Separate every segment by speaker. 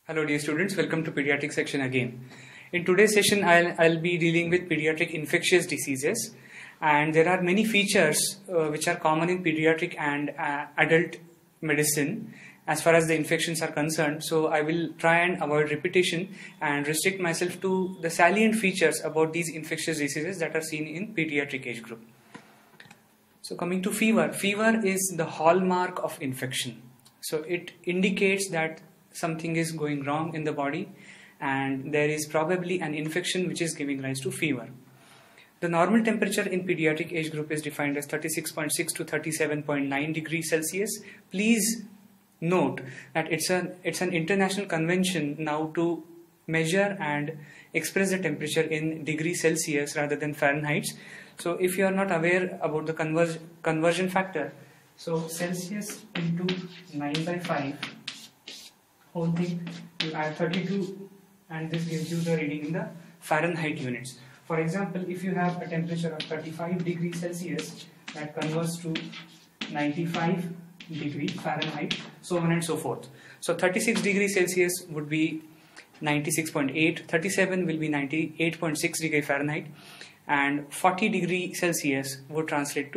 Speaker 1: Hello dear students, welcome to pediatric section again. In today's session I'll be dealing with pediatric infectious diseases, and there are many features which are common in pediatric and adult medicine as far as the infections are concerned. So I will try and avoid repetition and restrict myself to the salient features about these infectious diseases that are seen in pediatric age group. So coming to fever, fever is the hallmark of infection. So it indicates that something is going wrong in the body and there is probably an infection which is giving rise to fever. The normal temperature in pediatric age group is defined as 36.6 to 37.9 degrees Celsius. Please note that it's an international convention now to measure and express the temperature in degrees Celsius rather than Fahrenheit. So if you are not aware about the conversion factor, so Celsius into 9 by 5 whole thing, you add 32 and this gives you the reading in the Fahrenheit units. For example, if you have a temperature of 35 degrees Celsius, that converts to 95 degrees Fahrenheit, so on and so forth. So 36 degrees Celsius would be 96.8, 37 will be 98.6 degrees Fahrenheit, and 40 degrees Celsius would translate to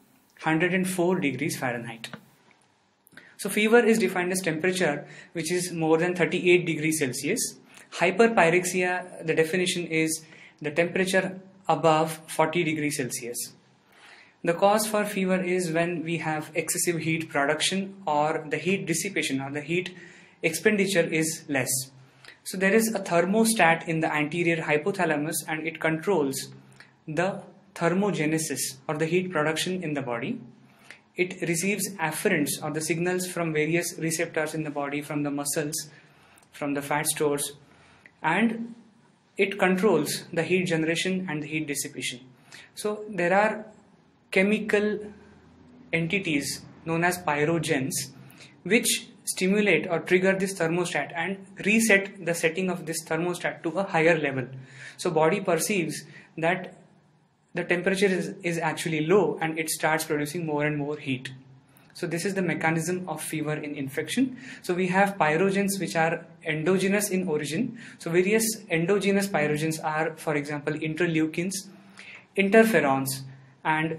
Speaker 1: 104 degrees Fahrenheit. So fever is defined as temperature which is more than 38 degrees Celsius. Hyperpyrexia, the definition is the temperature above 40 degrees Celsius. The cause for fever is when we have excessive heat production or the heat dissipation or the heat expenditure is less. So there is a thermostat in the anterior hypothalamus and it controls the thermogenesis or the heat production in the body. It receives afferents or the signals from various receptors in the body, from the muscles, from the fat stores, and it controls the heat generation and the heat dissipation. So there are chemical entities known as pyrogens which stimulate or trigger this thermostat and reset the setting of this thermostat to a higher level. So body perceives that the temperature is actually low and it starts producing more and more heat. So this is the mechanism of fever in infection. So we have pyrogens which are endogenous in origin. So various endogenous pyrogens are, for example, interleukins, interferons, and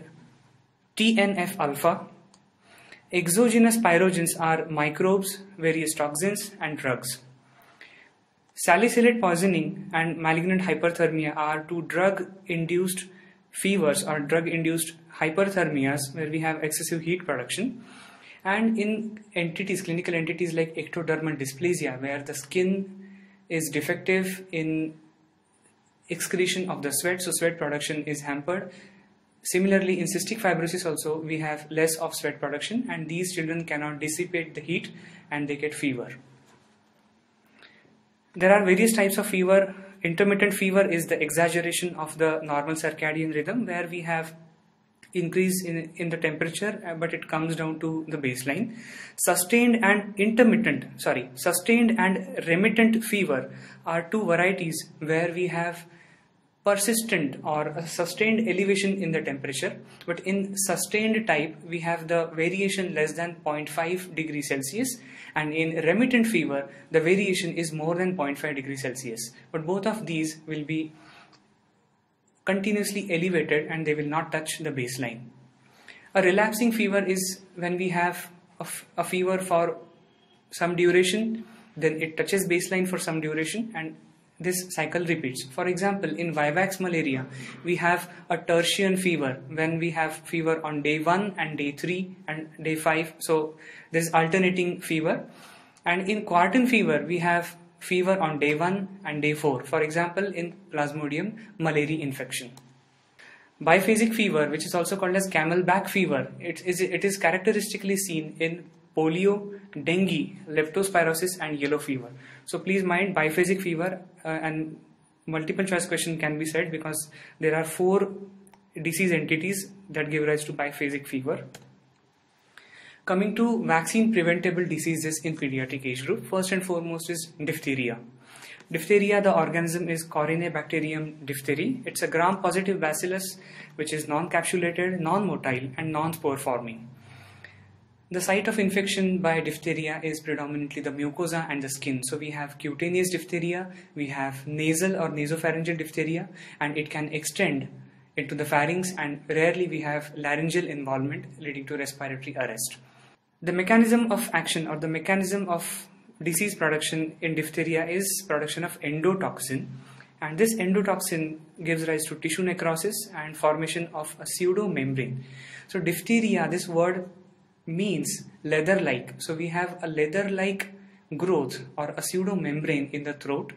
Speaker 1: TNF alpha. Exogenous pyrogens are microbes, various toxins, and drugs. Salicylate poisoning and malignant hyperthermia are two drug-induced fevers or drug-induced hyperthermias where we have excessive heat production, and in entities, clinical entities like ectodermal dysplasia where the skin is defective in excretion of the sweat, so sweat production is hampered. Similarly, in cystic fibrosis also we have less of sweat production and these children cannot dissipate the heat and they get fever. There are various types of fever. Intermittent fever is the exaggeration of the normal circadian rhythm where we have increase in the temperature but it comes down to the baseline. Sustained and remittent fever are two varieties where we have persistent or a sustained elevation in the temperature, but in sustained type we have the variation less than 0.5 degrees Celsius, and in remittent fever the variation is more than 0.5 degrees Celsius, but both of these will be continuously elevated and they will not touch the baseline. A relapsing fever is when we have a fever for some duration, then it touches baseline for some duration and this cycle repeats. For example, in Vivax malaria, we have a tertian fever when we have fever on day 1 and day 3 and day 5. So there is alternating fever. And in quartan fever, we have fever on day 1 and day 4. For example, in Plasmodium malaria infection. Biphasic fever, which is also called as camelback fever, it is characteristically seen in polio, dengue, leptospirosis and yellow fever. So please mind biphasic fever and multiple choice question can be said because there are 4 disease entities that give rise to biphasic fever. Coming to vaccine preventable diseases in pediatric age group, first and foremost is diphtheria. Diphtheria, the organism is Corynebacterium diphtheri. It's a gram-positive bacillus which is non-capsulated, non-motile and non-spore forming. The site of infection by diphtheria is predominantly the mucosa and the skin. So we have cutaneous diphtheria, we have nasal or nasopharyngeal diphtheria, and it can extend into the pharynx, and rarely we have laryngeal involvement leading to respiratory arrest. The mechanism of action or the mechanism of disease production in diphtheria is production of endotoxin, and this endotoxin gives rise to tissue necrosis and formation of a pseudomembrane. So diphtheria, this word means leather-like. So we have a leather-like growth or a pseudomembrane in the throat.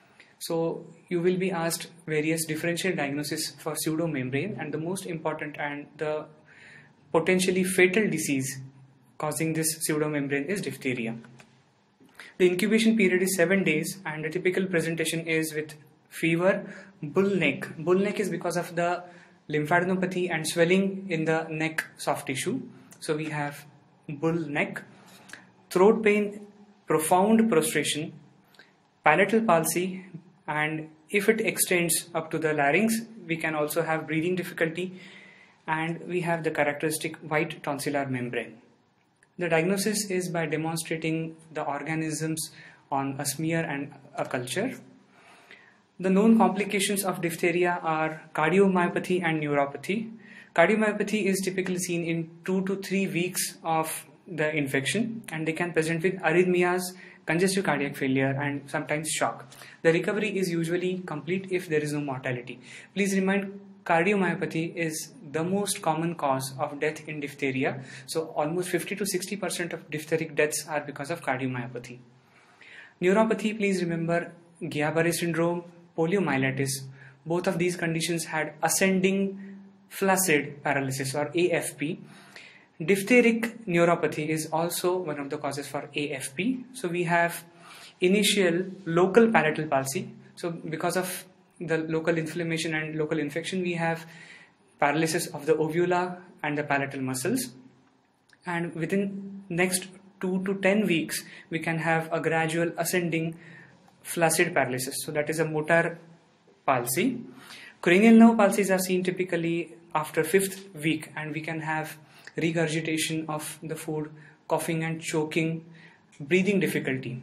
Speaker 1: So you will be asked various differential diagnosis for pseudomembrane, and the most important and the potentially fatal disease causing this pseudomembrane is diphtheria. The incubation period is 7 days, and the typical presentation is with fever, bull neck. Bull neck is because of the lymphadenopathy and swelling in the neck soft tissue. So we have bull neck, throat pain, profound prostration, palatal palsy, and if it extends up to the larynx, we can also have breathing difficulty, and we have the characteristic white tonsillar membrane. The diagnosis is by demonstrating the organisms on a smear and a culture. The known complications of diphtheria are cardiomyopathy and neuropathy. Cardiomyopathy is typically seen in 2 to 3 weeks of the infection, and they can present with arrhythmias, congestive cardiac failure, and sometimes shock. The recovery is usually complete if there is no mortality. Please remind, cardiomyopathy is the most common cause of death in diphtheria. So almost 50 to 60% of diphtheric deaths are because of cardiomyopathy. Neuropathy, please remember Guillain-Barré syndrome, poliomyelitis. Both of these conditions had ascending flaccid paralysis or AFP. Diphtheric neuropathy is also one of the causes for AFP. So we have initial local palatal palsy. So because of the local inflammation and local infection, we have paralysis of the uvula and the palatal muscles. And within next 2 to 10 weeks, we can have a gradual ascending flaccid paralysis. So that is a motor palsy. Cranial nerve palsies are seen typically after 5th week, and we can have regurgitation of the food, coughing and choking, breathing difficulty.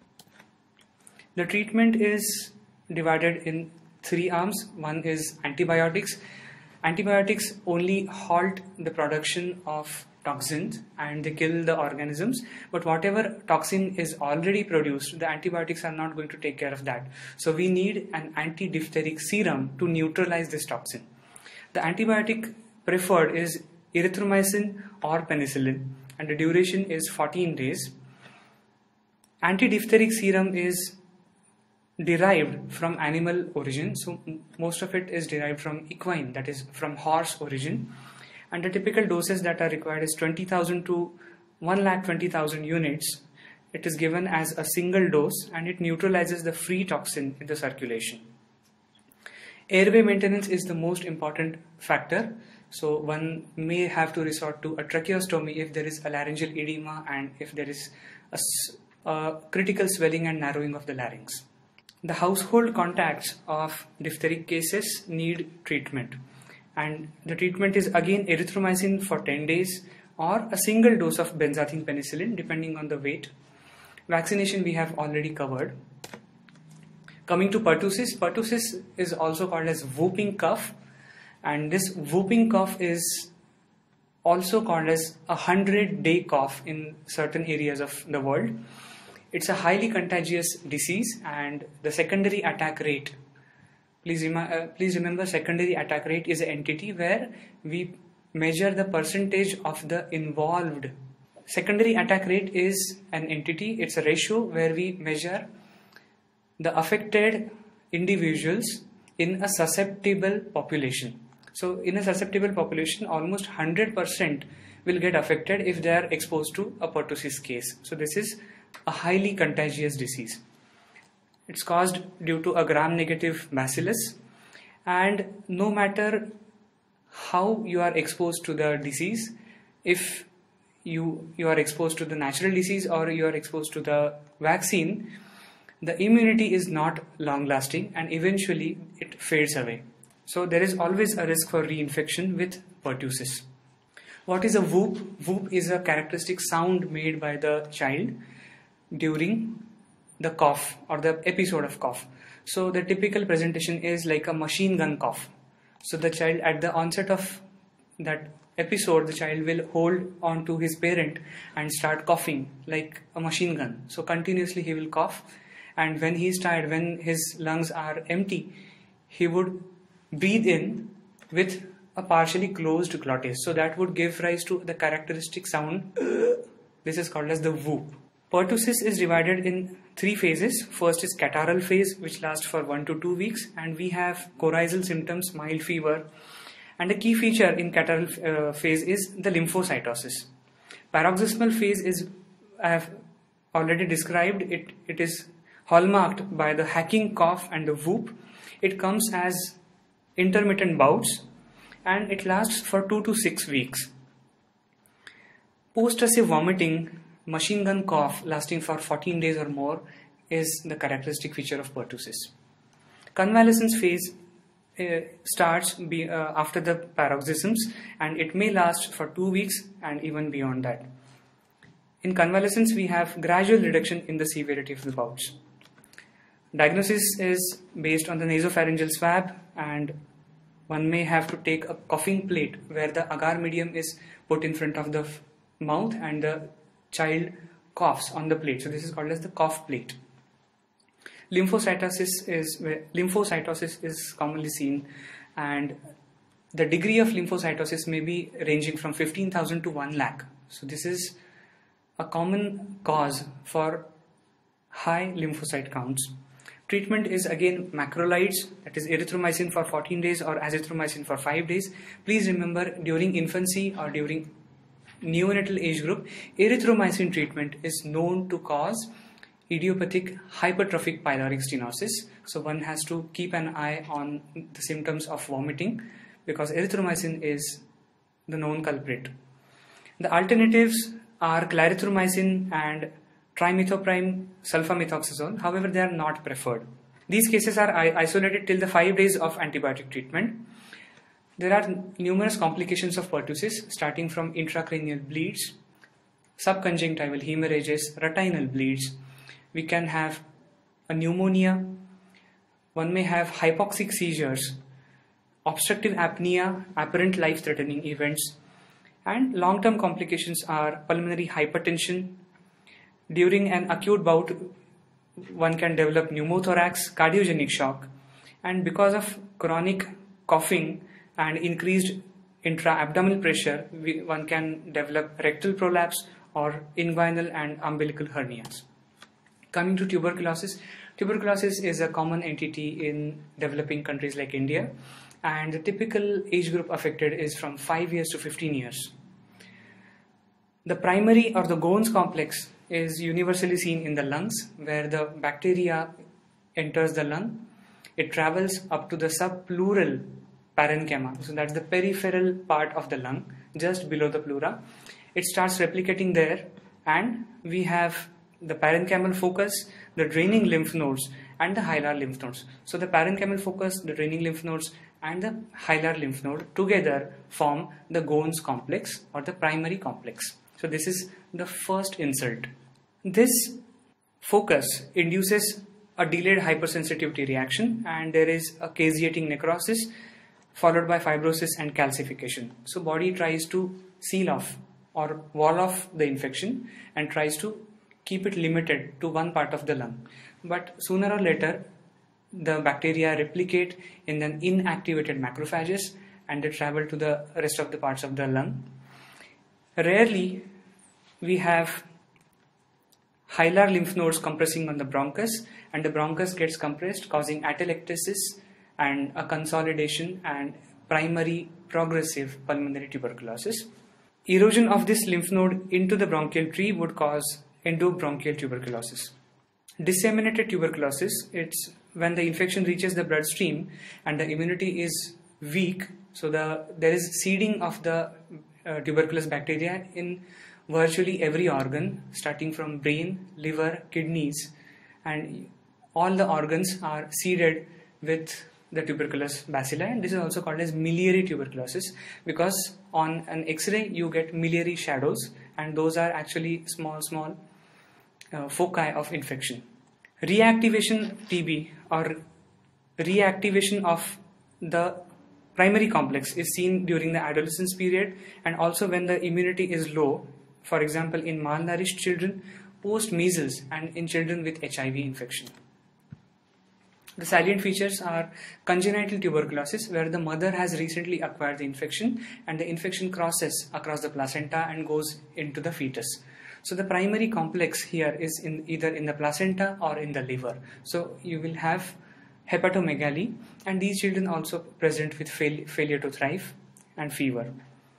Speaker 1: The treatment is divided in 3 arms. One is antibiotics. Antibiotics only halt the production of toxins and they kill the organisms, but whatever toxin is already produced, the antibiotics are not going to take care of that. So we need an anti-diphtheric serum to neutralize this toxin. The antibiotic preferred is erythromycin or penicillin, and the duration is 14 days. Anti-diphtheric serum is derived from animal origin, so most of it is derived from equine, that is from horse origin, and the typical doses that are required is 20,000 to 1,20,000 units. It is given as a single dose and it neutralizes the free toxin in the circulation. Airway maintenance is the most important factor, so one may have to resort to a tracheostomy if there is a laryngeal edema and if there is a critical swelling and narrowing of the larynx. The household contacts of diphtheric cases need treatment, and the treatment is again erythromycin for 10 days or a single dose of benzathine penicillin depending on the weight. Vaccination we have already covered. Coming to pertussis, pertussis is also called as whooping cough, and this whooping cough is also called as a 100-day cough in certain areas of the world. It's a highly contagious disease, and the secondary attack rate, please remember secondary attack rate is an entity where we measure the percentage of the involved. Secondary attack rate is an entity, it's a ratio where we measure the affected individuals in a susceptible population. So in a susceptible population, almost 100% will get affected if they are exposed to a pertussis case. So this is a highly contagious disease. It's caused due to a gram-negative bacillus, and no matter how you are exposed to the disease, if you are exposed to the natural disease or you are exposed to the vaccine, the immunity is not long-lasting and eventually it fades away. So there is always a risk for reinfection with pertussis. What is a whoop? Whoop is a characteristic sound made by the child during the cough or the episode of cough. So the typical presentation is like a machine gun cough. So the child, at the onset of that episode, the child will hold on to his parent and start coughing like a machine gun. So continuously he will cough, and when he is tired, when his lungs are empty, he would breathe in with a partially closed glottis. So that would give rise to the characteristic sound. This is called as the whoop. Pertussis is divided in 3 phases. First is catarrhal phase, which lasts for 1 to 2 weeks, and we have coryzal symptoms, mild fever. And a key feature in catarrhal phase is the lymphocytosis. Paroxysmal phase is, I have already described, it is hallmarked by the hacking cough and the whoop. It comes as intermittent bouts, and it lasts for 2 to 6 weeks. Post-tussive vomiting, machine gun cough lasting for 14 days or more is the characteristic feature of pertussis. Convalescence phase starts after the paroxysms, and it may last for 2 weeks and even beyond that. In convalescence, we have gradual reduction in the severity of the bouts. Diagnosis is based on the nasopharyngeal swab, and one may have to take a coughing plate where the agar medium is put in front of the mouth and the child coughs on the plate. So this is called as the cough plate. Lymphocytosis is commonly seen, and the degree of lymphocytosis may be ranging from 15,000 to 1 lakh. So this is a common cause for high lymphocyte counts. Treatment is again macrolides, that is erythromycin for 14 days or azithromycin for 5 days. Please remember, during infancy or during neonatal age group, erythromycin treatment is known to cause idiopathic hypertrophic pyloric stenosis. So one has to keep an eye on the symptoms of vomiting, because erythromycin is the known culprit. The alternatives are clarithromycin and trimethoprim sulfamethoxazole. However, they are not preferred. These cases are isolated till the 5 days of antibiotic treatment. There are numerous complications of pertussis, starting from intracranial bleeds, subconjunctival hemorrhages, retinal bleeds. We can have a pneumonia. One may have hypoxic seizures, obstructive apnea, apparent life-threatening events, and long-term complications are pulmonary hypertension. During an acute bout, one can develop pneumothorax, cardiogenic shock, and because of chronic coughing and increased intra-abdominal pressure, one can develop rectal prolapse or inguinal and umbilical hernias. Coming to tuberculosis, tuberculosis is a common entity in developing countries like India, and the typical age group affected is from 5 years to 15 years. The primary or the Ghon's complex is universally seen in the lungs, where the bacteria enters the lung. It travels up to the subpleural parenchyma, so that's the peripheral part of the lung, just below the pleura. It starts replicating there, and we have the parenchymal focus, the draining lymph nodes, and the hilar lymph nodes. So the parenchymal focus, the draining lymph nodes, and the hilar lymph node together form the Ghon's complex or the primary complex. So this is the first insult. This focus induces a delayed hypersensitivity reaction, and there is a caseating necrosis followed by fibrosis and calcification. So body tries to seal off or wall off the infection and tries to keep it limited to one part of the lung. But sooner or later, the bacteria replicate in an inactivated macrophages, and they travel to the rest of the parts of the lung. Rarely, we have hilar lymph nodes compressing on the bronchus, and the bronchus gets compressed, causing atelectasis and a consolidation and primary progressive pulmonary tuberculosis. Erosion of this lymph node into the bronchial tree would cause endobronchial tuberculosis. Disseminated tuberculosis, it's when the infection reaches the bloodstream and the immunity is weak, so there is seeding of the tuberculous bacteria in virtually every organ, starting from brain, liver, kidneys, and all the organs are seeded with the tuberculous bacilli, and this is also called as miliary tuberculosis because on an X-ray you get miliary shadows, and those are actually small foci of infection. Reactivation TB or reactivation of the primary complex is seen during the adolescence period and also when the immunity is low, for example in malnourished children, post measles, and in children with HIV infection. The salient features are congenital tuberculosis, where the mother has recently acquired the infection and the infection crosses across the placenta and goes into the fetus. So the primary complex here is either in the placenta or in the liver. So you will have hepatomegaly, and these children also present with failure to thrive and fever.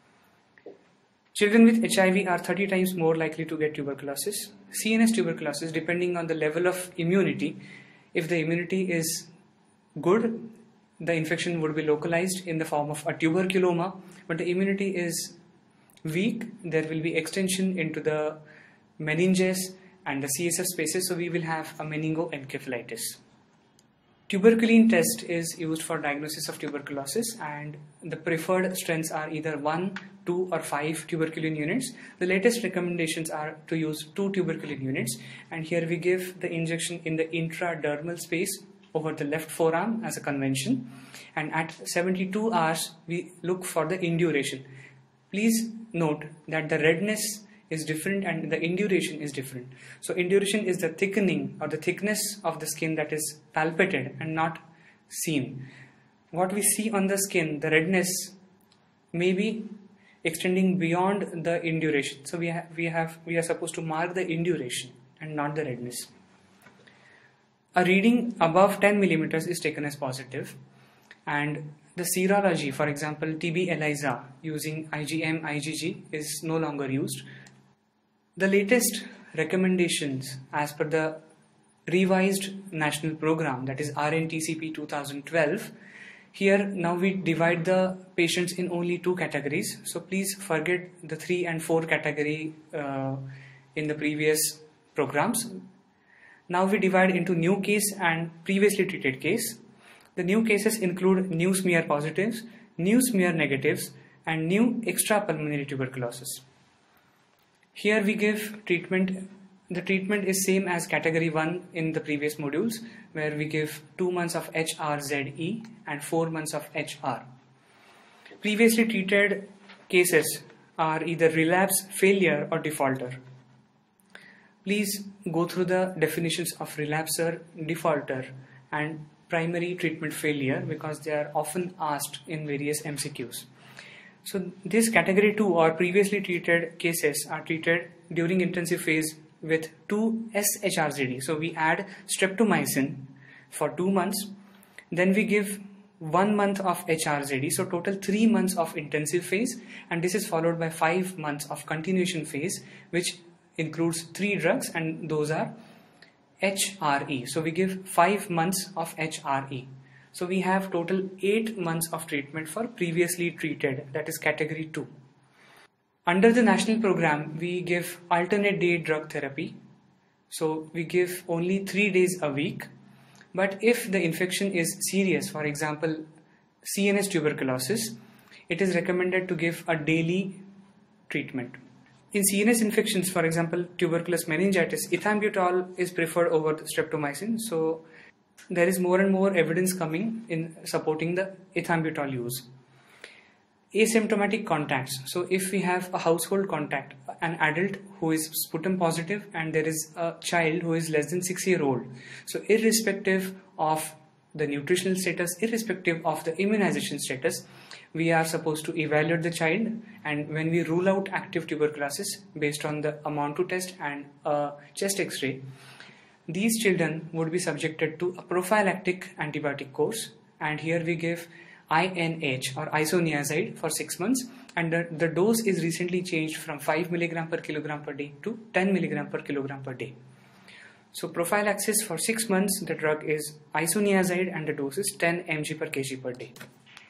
Speaker 1: Children with HIV are 30 times more likely to get tuberculosis. CNS tuberculosis, depending on the level of immunity, if the immunity is good, the infection would be localized in the form of a tuberculoma, but the immunity is weak, there will be extension into the meninges and the CSF spaces, so we will have a meningoencephalitis. Tuberculin test is used for diagnosis of tuberculosis, and the preferred strengths are either 1, 2 or 5 tuberculin units. The latest recommendations are to use 2 tuberculin units, and here we give the injection in the intradermal space over the left forearm as a convention, and at 72 hours we look for the induration. Please note that the redness is different and the induration is different. So induration is the thickening or the thickness of the skin that is palpated and not seen. What we see on the skin, the redness, may be extending beyond the induration. So we are supposed to mark the induration and not the redness. A reading above 10 millimeters is taken as positive, and the serology, for example TB ELISA using IgM, IgG, is no longer used. The latest recommendations as per the revised national program, that is RNTCP 2012, here now we divide the patients in only 2 categories. So please forget the 3 and 4 category in the previous programs. Now we divide into new case and previously treated case. The new cases include new smear positives, new smear negatives, and new extrapulmonary tuberculosis. Here we give treatment. The treatment is same as category 1 in the previous modules, where we give 2 months of HRZE and 4 months of HR. Previously treated cases are either relapse, failure, or defaulter. Please go through the definitions of relapser, defaulter, and primary treatment failure because they are often asked in various MCQs. So this category 2 or previously treated cases are treated during intensive phase with 2 SHRZD. So we add streptomycin for 2 months, then we give 1 month of HRZD, so total 3 months of intensive phase, and this is followed by 5 months of continuation phase, which includes 3 drugs, and those are HRE. So we give 5 months of HRE. So we have total 8 months of treatment for previously treated, that is category 2. Under the national program, we give alternate day drug therapy. So we give only 3 days a week. But if the infection is serious, for example, CNS tuberculosis, it is recommended to give a daily treatment. In CNS infections, for example, tuberculous meningitis, ethambutol is preferred over the streptomycin. So there is more and more evidence coming in supporting the ethambutol use. Asymptomatic contacts. So if we have a household contact, an adult who is sputum positive and there is a child who is less than 6-year-old. So irrespective of the nutritional status, irrespective of the immunization status, we are supposed to evaluate the child, and when we rule out active tuberculosis based on the amount to test and a chest x-ray, these children would be subjected to a prophylactic antibiotic course, and here we give INH or isoniazid for 6 months, and the dose is recently changed from 5 mg per kilogram per day to 10 mg per kilogram per day. So prophylaxis for 6 months, the drug is isoniazid and the dose is 10 mg per kg per day.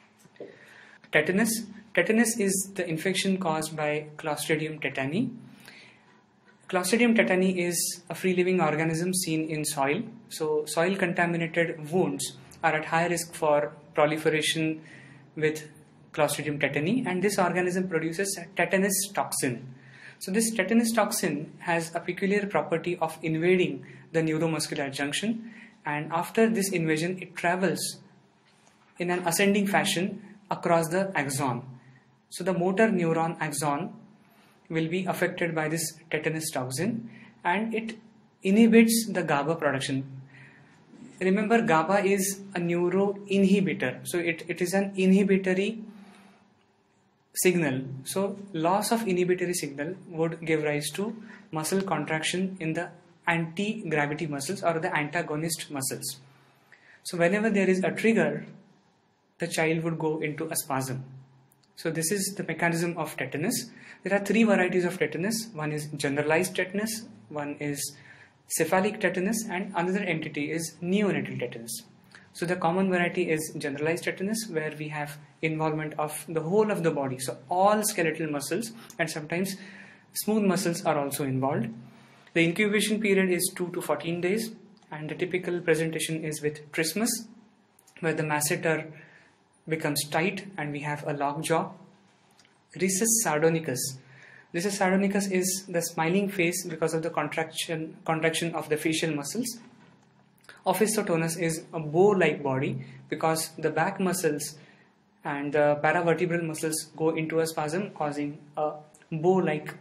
Speaker 1: Tetanus. Tetanus is the infection caused by Clostridium tetani. Clostridium tetani is a free living organism seen in soil. So soil contaminated wounds are at high risk for proliferation with Clostridium tetani, and this organism produces tetanus toxin. So this tetanus toxin has a peculiar property of invading the neuromuscular junction, and after this invasion it travels in an ascending fashion across the axon. So the motor neuron axon will be affected by this tetanus toxin, and it inhibits the GABA production. Remember, GABA is a neuroinhibitor, so it is an inhibitory signal. So loss of inhibitory signal would give rise to muscle contraction in the anti-gravity muscles or the antagonist muscles. So whenever there is a trigger, the child would go into a spasm. So this is the mechanism of tetanus. There are three varieties of tetanus. One is generalized tetanus, one is cephalic tetanus, and another entity is neonatal tetanus. So the common variety is generalized tetanus, where we have involvement of the whole of the body. So all skeletal muscles and sometimes smooth muscles are also involved. The incubation period is 2 to 14 days, and the typical presentation is with trismus, where the masseter becomes tight and we have a locked jaw. Rhesus sardonicus. Rhesus sardonicus is the smiling face because of the contraction of the facial muscles. Opisthotonus is a bow-like body because the back muscles and the paravertebral muscles go into a spasm, causing a bow-like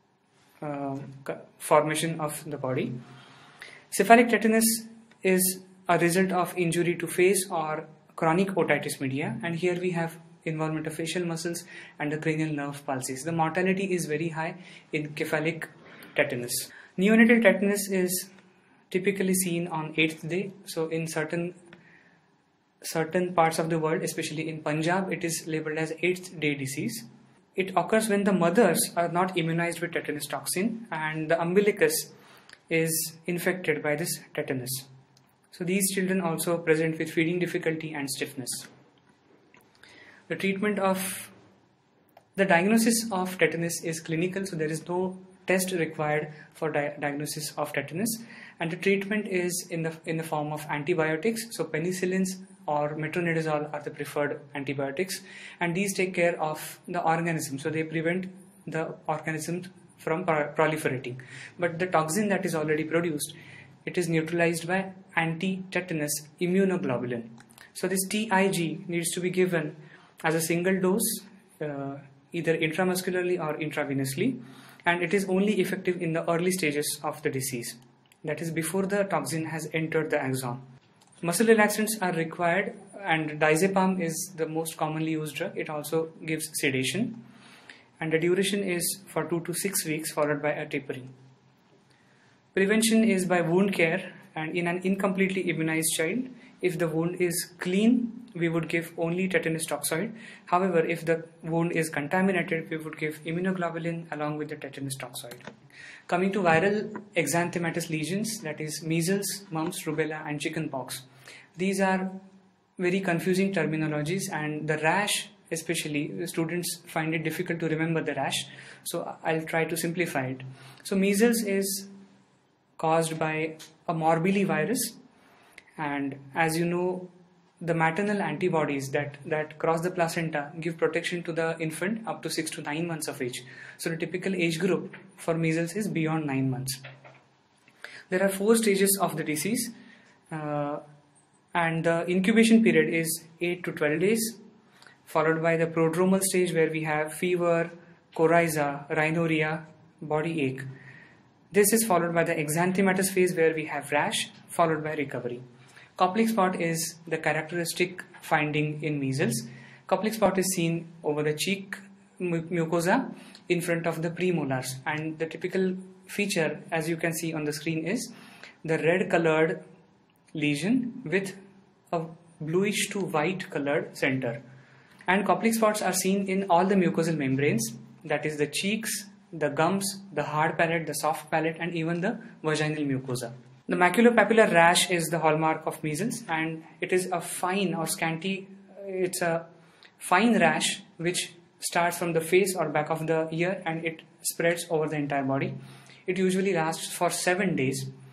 Speaker 1: formation of the body. Cephalic tetanus is a result of injury to face or chronic otitis media, and here we have involvement of facial muscles and the cranial nerve pulses. The mortality is very high in cephalic tetanus. Neonatal tetanus is typically seen on 8th day. So in certain parts of the world, especially in Punjab, it is labeled as 8th day disease. It occurs when the mothers are not immunized with tetanus toxin and the umbilicus is infected by this tetanus. So these children also present with feeding difficulty and stiffness. The diagnosis of tetanus is clinical, so there is no test required for diagnosis of tetanus, and the treatment is in the form of antibiotics. So penicillins or metronidazole are the preferred antibiotics, and these take care of the organism, so they prevent the organism from proliferating. But the toxin that is already produced, it is neutralized by anti-tetanus immunoglobulin. So this TIG needs to be given as a single dose, either intramuscularly or intravenously, and it is only effective in the early stages of the disease, that is before the toxin has entered the axon. Muscle relaxants are required, and diazepam is the most commonly used drug. It also gives sedation, and the duration is for 2 to 6 weeks, followed by a tapering. Prevention is by wound care, and in an incompletely immunized child, if the wound is clean, we would give only tetanus toxoid. However, if the wound is contaminated, we would give immunoglobulin along with the tetanus toxoid. Coming to viral exanthematous lesions, that is measles, mumps, rubella, and chickenpox. These are very confusing terminologies, and the rash, especially, students find it difficult to remember the rash. So I'll try to simplify it. So measles is caused by a morbillivirus, and as you know, the maternal antibodies that cross the placenta give protection to the infant up to 6 to 9 months of age. So the typical age group for measles is beyond 9 months. There are 4 stages of the disease, and the incubation period is 8 to 12 days, followed by the prodromal stage where we have fever, coryza, rhinorrhea, body ache. This is followed by the exanthematous phase where we have rash, followed by recovery. Koplik spot is the characteristic finding in measles. Koplik spot is seen over the cheek mucosa in front of the premolars, and the typical feature, as you can see on the screen, is the red colored lesion with a bluish to white colored center. And Koplik spots are seen in all the mucosal membranes, that is the cheeks, the gums, the hard palate, the soft palate, and even the vaginal mucosa. The maculopapular rash is the hallmark of measles, and it is a fine or scanty, it's a fine rash which starts from the face or back of the ear and it spreads over the entire body. It usually lasts for 7 days,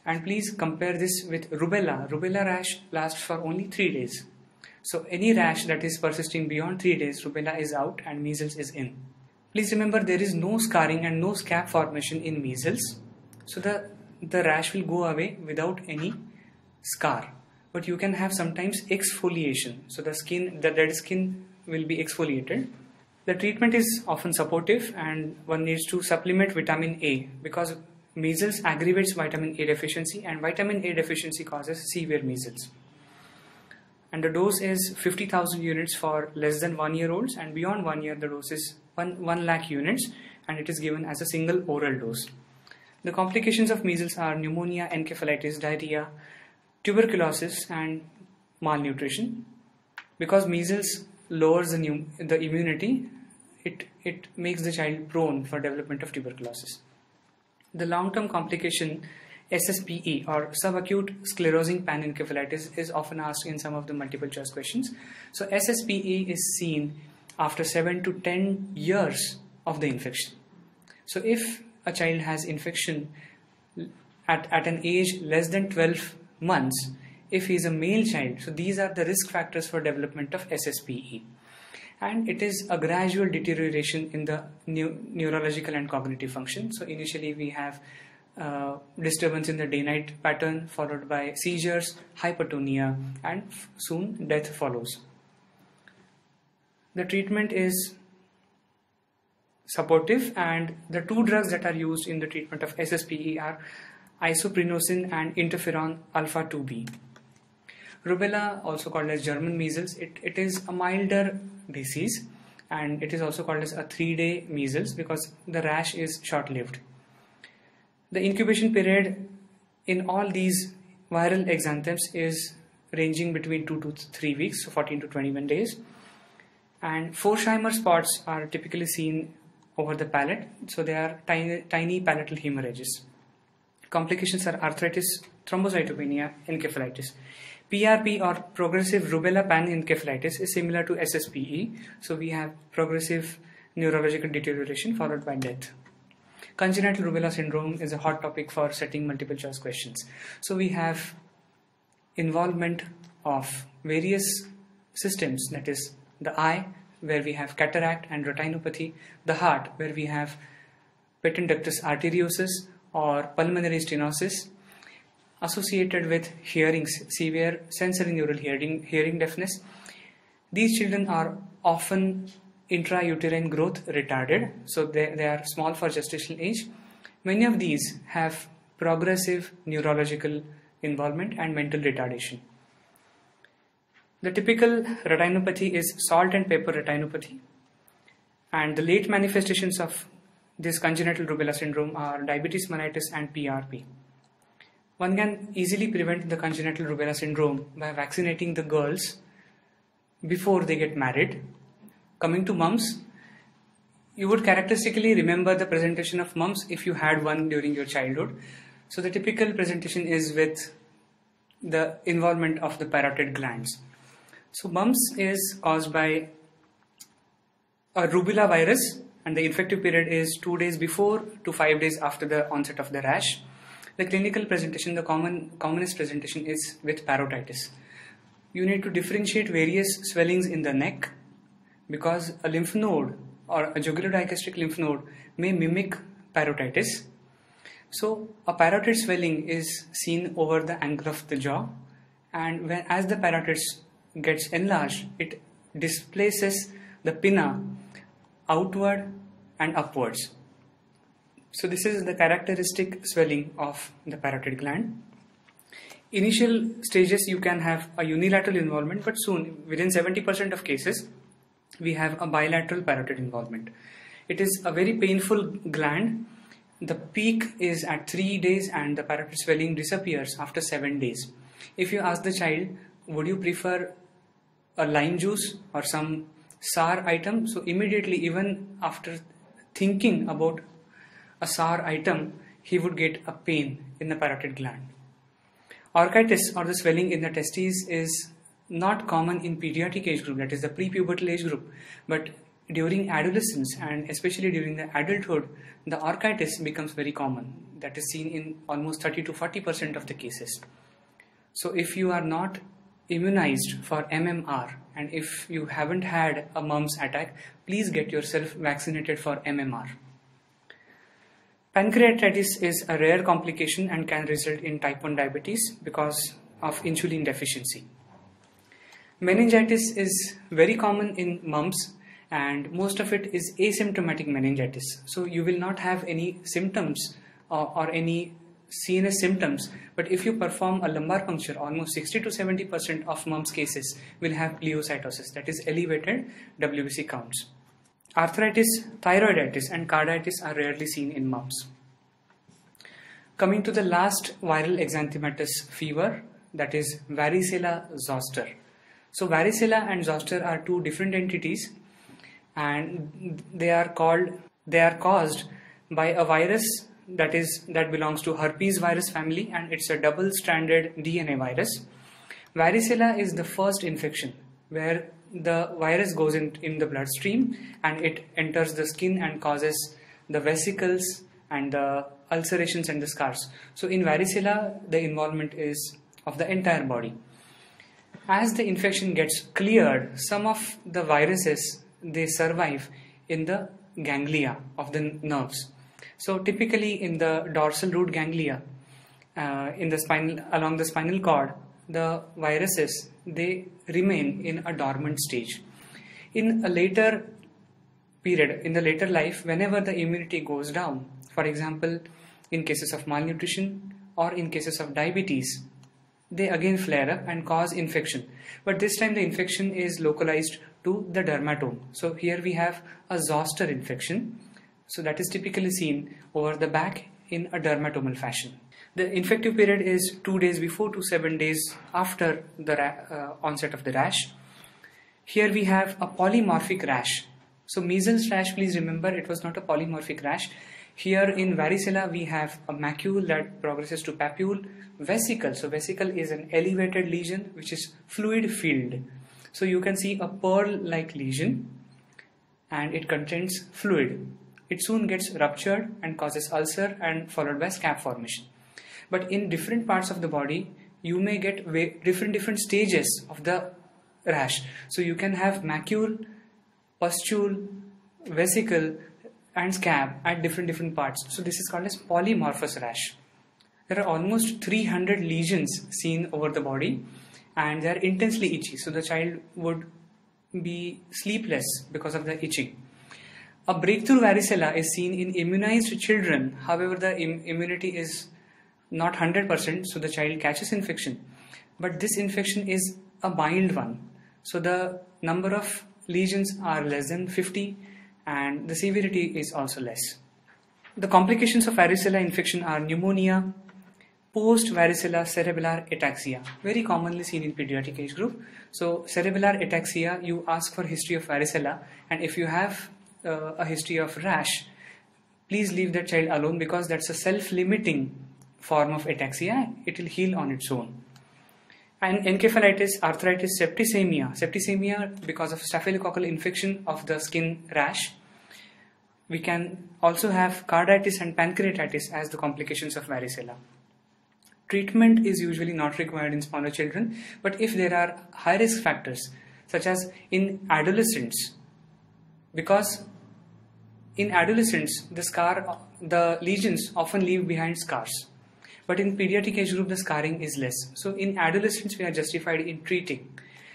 Speaker 1: And please compare this with rubella. Rubella rash lasts for only 3 days. So any rash that is persisting beyond 3 days, rubella is out and measles is in. Please remember, there is no scarring and no scab formation in measles. So the rash will go away without any scar. But you can have sometimes exfoliation. So the dead skin will be exfoliated. The treatment is often supportive, and one needs to supplement vitamin A because measles aggravates vitamin A deficiency, and vitamin A deficiency causes severe measles. And the dose is 50,000 units for less than 1 year olds, and beyond 1 year the dose is 1 lakh units, and it is given as a single oral dose. The complications of measles are pneumonia, encephalitis, diarrhea, tuberculosis, and malnutrition. Because measles lowers the immunity, it makes the child prone for development of tuberculosis. The long-term complication SSPE or subacute sclerosing panencephalitis is often asked in some of the multiple choice questions. So SSPE is seen after 7 to 10 years of the infection. So if a child has infection at an age less than 12 months, if he is a male child, so these are the risk factors for development of SSPE. And it is a gradual deterioration in the neurological and cognitive function. So initially we have disturbance in the day-night pattern, followed by seizures, hypertonia, and soon death follows. The treatment is supportive, and the 2 drugs that are used in the treatment of SSPE are isoprinosine and interferon alpha 2b. Rubella, also called as German measles, it is a milder disease, and it is also called as a 3-day measles because the rash is short-lived. The incubation period in all these viral exanthems is ranging between 2 to 3 weeks, so 14 to 21 days. And Forsheimer spots are typically seen over the palate, so they are tiny palatal hemorrhages. Complications are arthritis, thrombocytopenia, encephalitis. PRP or progressive rubella panencephalitis is similar to SSPE, so we have progressive neurological deterioration followed by death. Congenital rubella syndrome is a hot topic for setting multiple choice questions. So we have involvement of various systems, that is the eye, where we have cataract and retinopathy, the heart, where we have patent ductus arteriosus or pulmonary stenosis, associated with hearing, severe sensorineural hearing deafness. These children are often intrauterine growth retarded, so they are small for gestational age. Many of these have progressive neurological involvement and mental retardation. The typical retinopathy is salt and pepper retinopathy, and the late manifestations of this congenital rubella syndrome are diabetes mellitus and PRP. One can easily prevent the congenital rubella syndrome by vaccinating the girls before they get married. Coming to mumps, you would characteristically remember the presentation of mumps if you had one during your childhood. So the typical presentation is with the involvement of the parotid glands. So mumps is caused by a rubella virus, and the infective period is 2 days before to 5 days after the onset of the rash. The clinical presentation, the commonest presentation is with parotitis. You need to differentiate various swellings in the neck because a lymph node or a jugular-digastric lymph node may mimic parotitis. So a parotid swelling is seen over the angle of the jaw, and as the parotid gets enlarged, it displaces the pinna outward and upwards. So this is the characteristic swelling of the parotid gland. Initial stages you can have a unilateral involvement, but soon, within 70% of cases, we have a bilateral parotid involvement. It is a very painful gland. The peak is at 3 days and the parotid swelling disappears after 7 days. If you ask the child, would you prefer a lime juice or some sour item? So immediately, even after thinking about a sour item, he would get a pain in the parotid gland. Orchitis or the swelling in the testes is not common in pediatric age group, that is the prepubertal age group, but during adolescence and especially during the adulthood, the orchitis becomes very common. That is seen in almost 30 to 40% of the cases. So if you are not immunized for MMR and if you haven't had a mumps attack, please get yourself vaccinated for MMR. Pancreatitis is a rare complication and can result in type 1 diabetes because of insulin deficiency. Meningitis is very common in mumps and most of it is asymptomatic meningitis. So you will not have any symptoms or any CNS symptoms, but if you perform a lumbar puncture, almost 60 to 70% of mumps cases will have pleocytosis, that is elevated WBC counts. Arthritis, thyroiditis and carditis are rarely seen in mumps. Coming to the last viral exanthematous fever, that is varicella zoster. So varicella and zoster are two different entities and they are caused by a virus that belongs to herpes virus family and it's a double-stranded DNA virus. Varicella is the first infection where the virus goes in the bloodstream and it enters the skin and causes the vesicles and the ulcerations and the scars. So in varicella, the involvement is of the entire body. As the infection gets cleared, some of the viruses, they survive in the ganglia of the nerves. So typically in the dorsal root ganglia, along the spinal cord, the viruses, they remain in a dormant stage. In a later period, in the later life, whenever the immunity goes down, for example, in cases of malnutrition or in cases of diabetes, they again flare up and cause infection. But this time the infection is localized to the dermatome. So here we have a zoster infection. So that is typically seen over the back in a dermatomal fashion. The infective period is 2 days before to 7 days after the onset of the rash. Here we have a polymorphic rash. So measles rash, please remember, it was not a polymorphic rash. Here in varicella we have a macule that progresses to papule, vesicle. So vesicle is an elevated lesion which is fluid filled. So you can see a pearl-like lesion and it contains fluid. It soon gets ruptured and causes ulcer and followed by scab formation. But in different parts of the body, you may get different stages of the rash. So you can have macule, pustule, vesicle and scab at different parts. So this is called as polymorphous rash. There are almost 300 lesions seen over the body and they are intensely itchy. So the child would be sleepless because of the itching. A breakthrough varicella is seen in immunized children. However, the immunity is not 100%, so the child catches infection. But this infection is a mild one. So the number of lesions are less than 50 and the severity is also less. The complications of varicella infection are pneumonia, post-varicella cerebellar ataxia, very commonly seen in pediatric age group. So cerebellar ataxia, you ask for history of varicella, and if you have a history of rash, please leave that child alone because that's a self-limiting form of ataxia. It will heal on its own. And encephalitis, arthritis, septicemia because of staphylococcal infection of the skin rash. We can also have carditis and pancreatitis as the complications of varicella. Treatment is usually not required in smaller children, but if there are high risk factors such as in adolescents, because in adolescents the lesions often leave behind scars, but in pediatric age group the scarring is less. So in adolescents we are justified in treating.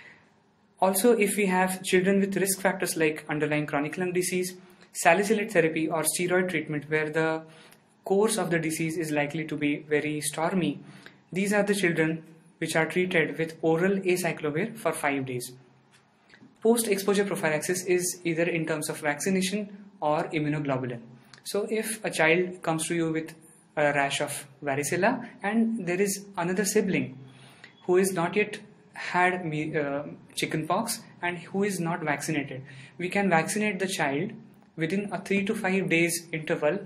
Speaker 1: Also, if we have children with risk factors like underlying chronic lung disease, salicylate therapy or steroid treatment where the course of the disease is likely to be very stormy, these are the children which are treated with oral acyclovir for 5 days. Post-exposure prophylaxis is either in terms of vaccination or immunoglobulin. So if a child comes to you with a rash of varicella and there is another sibling who is not yet had chickenpox and who is not vaccinated, we can vaccinate the child within a 3 to 5 days interval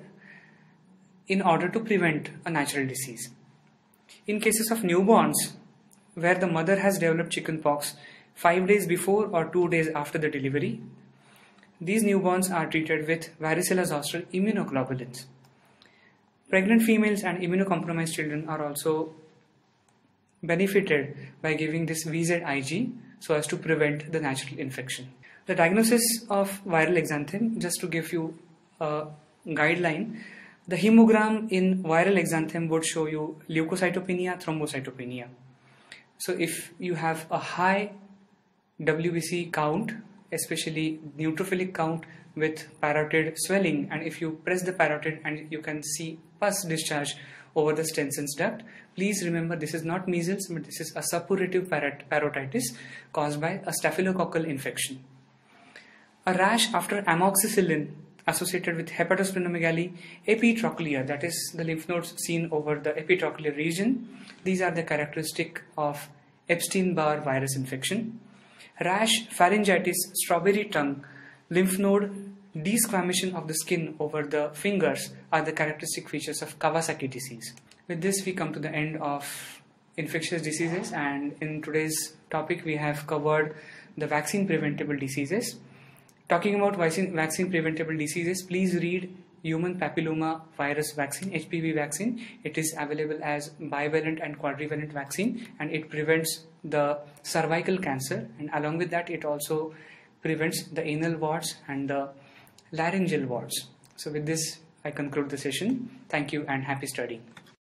Speaker 1: in order to prevent a natural disease. In cases of newborns where the mother has developed chickenpox 5 days before or 2 days after the delivery, These newborns are treated with varicella zoster immunoglobulins. Pregnant females and immunocompromised children are also benefited by giving this VZIG so as to prevent the natural infection. The diagnosis of viral exanthem, just to give you a guideline, the hemogram in viral exanthem would show you leukocytopenia, thrombocytopenia. So if you have a high WBC count, especially neutrophilic count with parotid swelling, and if you press the parotid and you can see pus discharge over the Stenson's duct, please remember this is not measles, but this is a suppurative parotitis caused by a staphylococcal infection. A rash after amoxicillin associated with hepatosplenomegaly, epitrochlear, that is the lymph nodes seen over the epitrochlear region. These are the characteristic of Epstein-Barr virus infection. Rash, pharyngitis, strawberry tongue, lymph node desquamation of the skin over the fingers are the characteristic features of Kawasaki disease. With this, we come to the end of infectious diseases, and in today's topic we have covered the vaccine preventable diseases. Talking about vaccine preventable diseases, please read human papilloma virus vaccine, HPV vaccine. It is available as bivalent and quadrivalent vaccine, and it prevents the cervical cancer, and along with that it also prevents the anal warts and the laryngeal warts. So with this I conclude the session. Thank you and happy studying.